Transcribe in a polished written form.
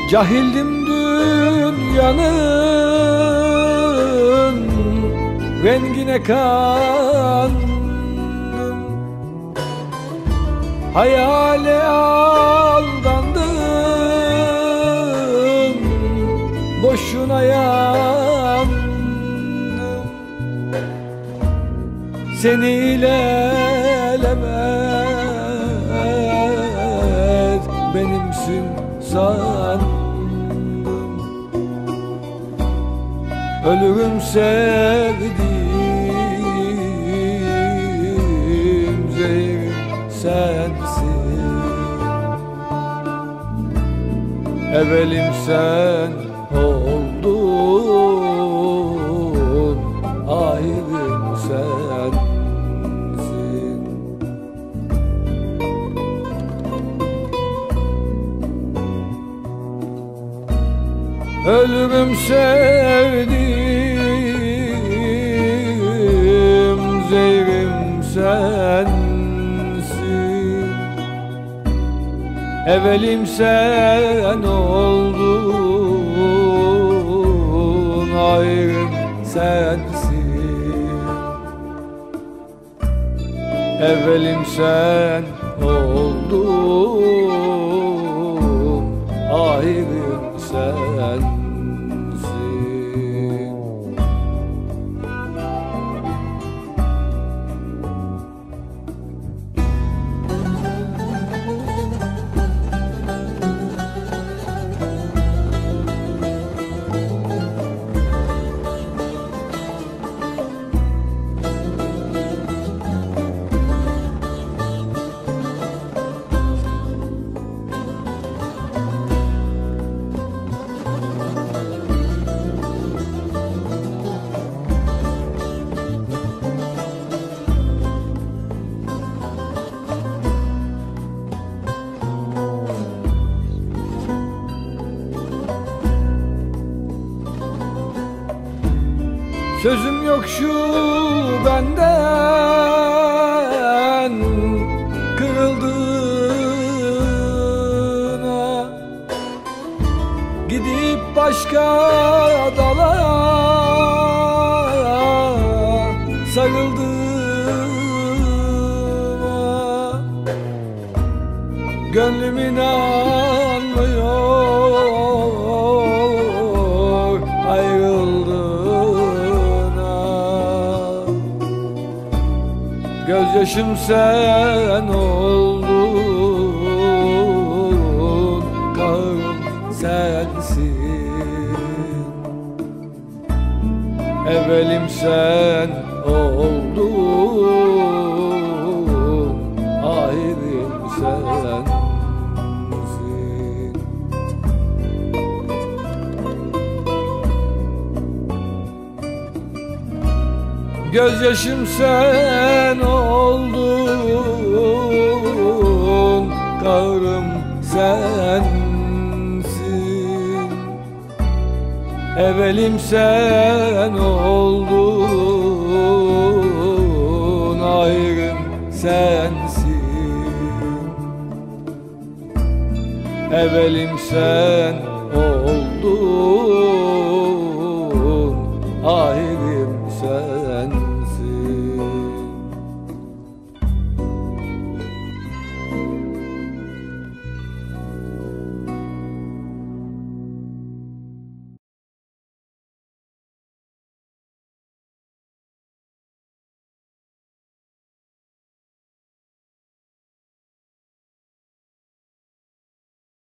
Cahildim dünyanın rengine kandım, hayale aldandım, boşuna yandım. Seni ilelebet benimsin sandım. Ölürüm sevdiğim, zehrim sensin. Evelim sen oldun, ahirim sensin. Ölürüm sevdiğim, zehrim sensin. Evelim sen oldun, ahirim sensin. Evelim sen oldun, ahirim sensin. Sözüm yok şu benden kırıldığına, gidip başka dala sarıldığına. Gönlüm inanmıyor ayrıldığına. Gözyaşım sen oldun, kahrım sensin. Evelim sen oldun, ahirim sensin. Gözyaşım sen oldun, kahrım sensin. Evelim sen oldun, ahirim sensin. Evelim sen